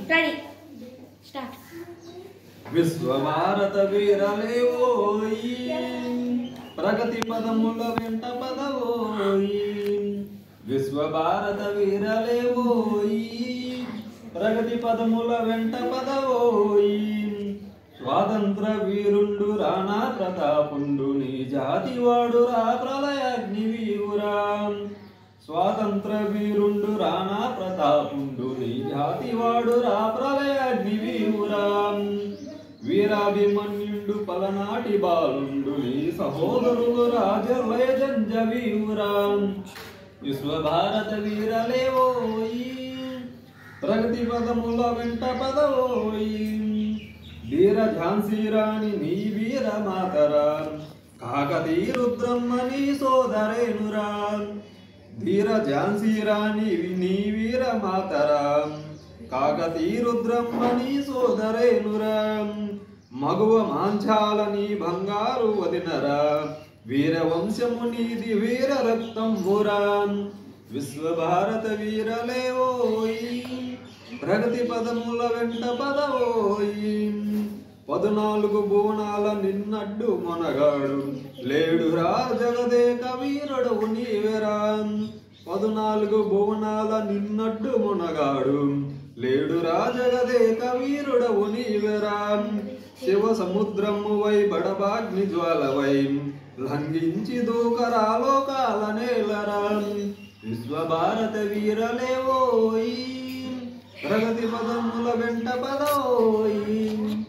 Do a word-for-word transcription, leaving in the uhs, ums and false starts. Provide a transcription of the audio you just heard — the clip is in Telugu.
Ready start. విశ్వభారత వీరలేవోయి ప్రగతి పదముల వెంట పదవోయి. విశ్వభారత వీరలేవోయి ప్రగతి పదముల వెంట పదవోయి. స్వాతంత్ర వీరుండు రాణా ప్రతాపుండు నీ జాతివాడు రా ప్రళయాగ్ని వీరురా. స్వాతంత్ర వీరుండు రాణా ప్రతాపుండు నీ జాతివాడు రా ప్రళయాగ్ని వీరురా. వీరాభిమన్యుండు పలనాటి బాలుండు నీ సహోదరులు రాజలయ జంజవీవురా. విశ్వభారత వీరలేవోయి ప్రగతి పదముల వెంట పదవోయి. వీర ఝాన్సీ రాణి నీ వీర మాతరా. కాకతీ రుద్రమ్మ నీ సోదరేనురా. ధీర ఝాన్సీ రాణి నీ వీర మాతరా. కాకతీ రుద్రమ్మ నీ సోదరేనురా. మగువ మాంచాల నీ బంగారు వదినరా. వీర వంశము నీది వీర రక్తం మురా. విశ్వభారత వీరలేవోయి ప్రగతి పదముల వెంట పదవోయి. పదునాలుగు భువనాల నిన్నడ్డు మొనగాడు లేడురా జగదేక వీరుడవు నీవెరా. పదునాలుగు భువనాల నిన్నడ్డు మొనగాడు లేడురా జగదేక వీరుడవు నీవెరా. శివ సముద్రము వై బడబాగ్ని జ్వాలవై లంఘించి దూకరా లోకాల నేలరా. విశ్వభారత వీరలేవోయి ప్రగతి పదముల వెంట పదవోయి.